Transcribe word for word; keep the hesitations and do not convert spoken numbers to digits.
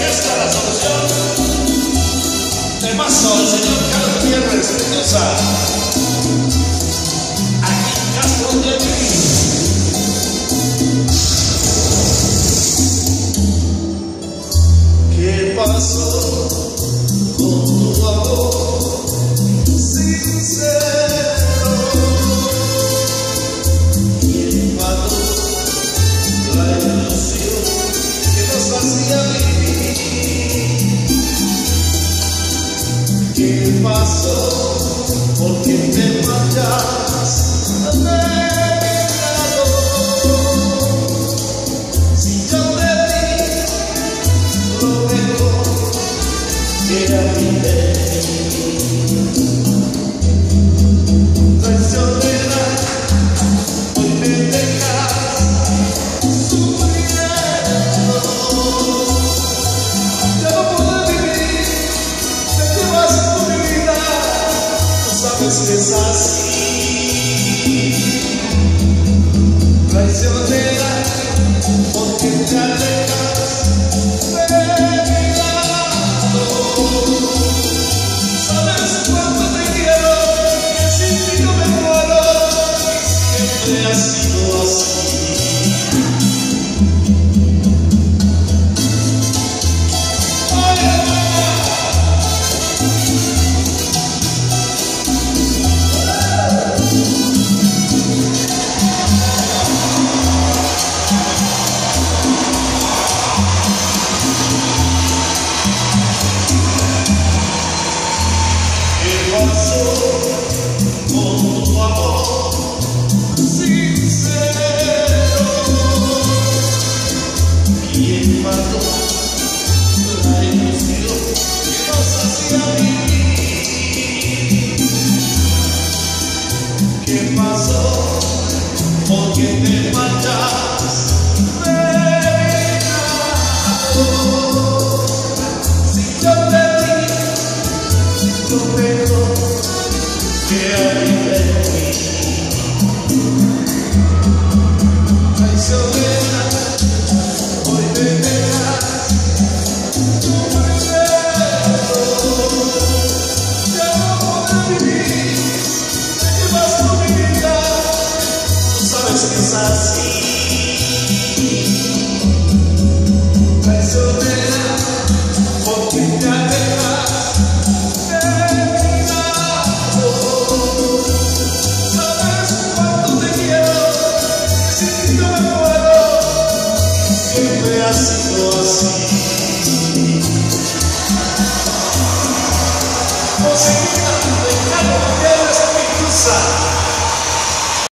orquesta La Solución. Temazo el señor Carlos Gutiérrez Mendoza. Aquí en Castro de Abril. ¿Qué pasó con tu amor sincero? ¿Quién mató la ilusión que nos hacía vivir? ¿Qué pasó? ¿Por qué te marchas de mi lado? Si yo te di lo mejor que era mi ley, traicionera, hoy me dejas sufriendo. Ya no puedo vivir, te llevas tu vida, tú sabes que es así. Traicionera, porque te alejas de mi lado. Sabes cuánto te quiero, que sin ti no me muero, y siempre ha sido así. ¿Qué pasó con tu amor sincero? ¿Quién mató la ilusión que nos hacía vivir? ¿Qué pasó? ¿Por qué te marchas de mi lado? Si yo te di lo mejor que hay de mí, traicionera, hoy me dejas sufriendo. Ya no podré vivir, te llevas tu vida, tú sabes que es así. Traicionera, porque te alejas de mi lado. Sabes cuánto te quiero, que sin ti no me muero, y siempre ha sido así. Música de Carlos